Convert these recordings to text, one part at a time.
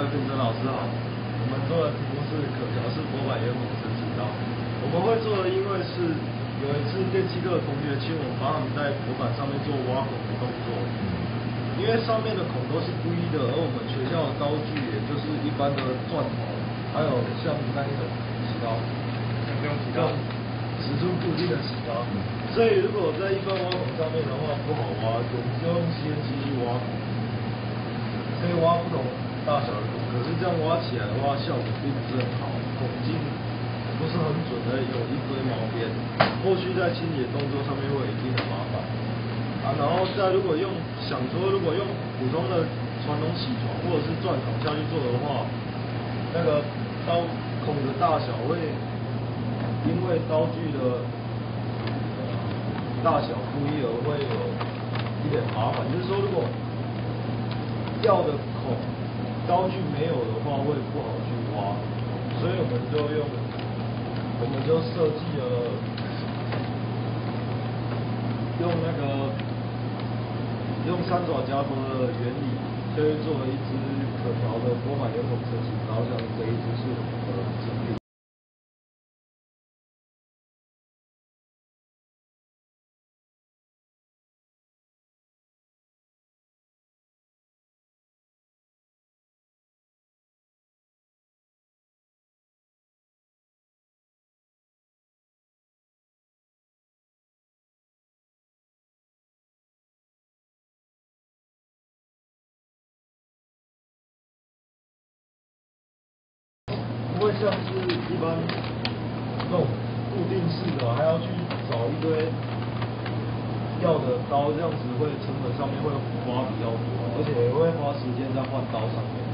主持人老师好，我们做的题目是可调式薄板圆孔成型刀。我们会做的，因为是有一次电气课的同学请我们帮他们在薄板上面做挖孔的动作，因为上面的孔都是不一的，而我们学校的刀具也就是一般的钻头，还有像那一种洗刀，像这种洗刀，尺寸固定的洗刀，所以如果在一般挖孔上面的话不好挖，我们就用 CNC 去挖孔。可以挖不同大小的孔，可是这样挖起来的话，效果并不是很好，孔径不是很准的，有一堆毛边，后续在清理的动作上面会有一定的麻烦。然后再如果用普通的传统铣床或者是钻孔下去做的话，那个刀孔的大小会因为刀具的大小不一而会有一点麻烦，就是说如果要的孔刀具没有的话会不好去挖，所以我们就设计了用三爪夹头的原理，就会做了一支可调的薄板圆孔成型刀，像这一支是我们的精品。不会像是一般那种固定式的，还要去找一堆要的刀，这样子会成本上面会花比较多，而且也会花时间在换刀上面。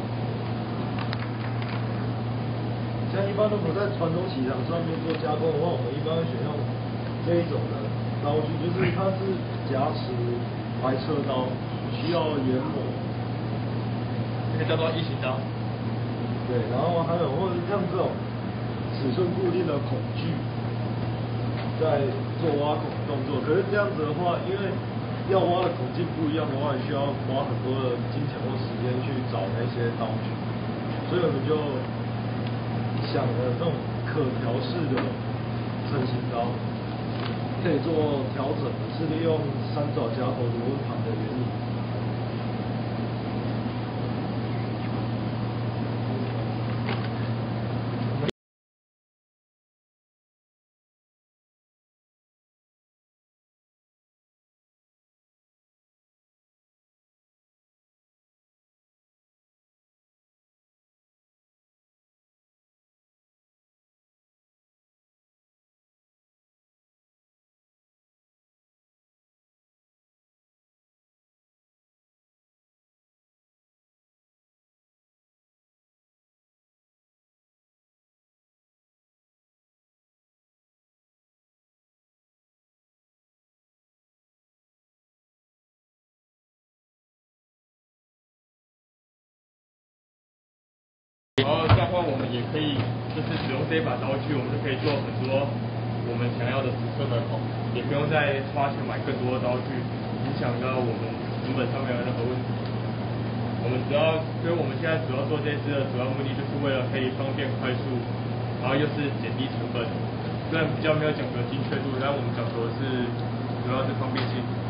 像一般如果在传统铣厂上面做加工的话，我们一般会选用这一种的刀具，就是它是夹持白车刀，需要研磨， 这个叫做异形刀。 对，然后还有或者像这种尺寸固定的孔具，在做挖孔动作。可是这样子的话，因为要挖的孔径不一样的话，你需要花很多的金钱或时间去找那些刀具，所以我们就想了这种可调式的成型刀，可以做调整，是利用三爪夹头螺纹盘的原理。 然后这样的话，我们也可以就是使用这一把刀具，我们就可以做很多我们想要的尺寸的孔，也不用再花钱买更多的刀具，影响到我们成本上面的任何问题。所以我们现在主要做这支的主要目的，就是为了可以方便快速，然后又是减低成本。虽然比较没有讲究精确度，但我们讲究的是主要是方便性。